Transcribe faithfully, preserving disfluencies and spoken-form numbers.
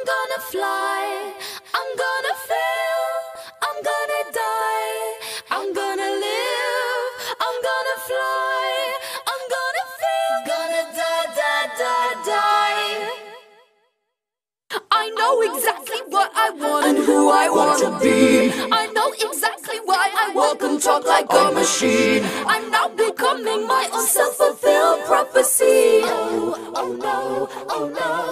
gonna fly, I'm gonna fail, I'm gonna die, I'm gonna live, I'm gonna fly, I'm gonna fail, gonna die, die, die, die. I know exactly what I want and who I want to be. I know exactly why I walk and talk like a machine. I'm now becoming my own self-fulfilled prophecy. Oh, oh no, oh no.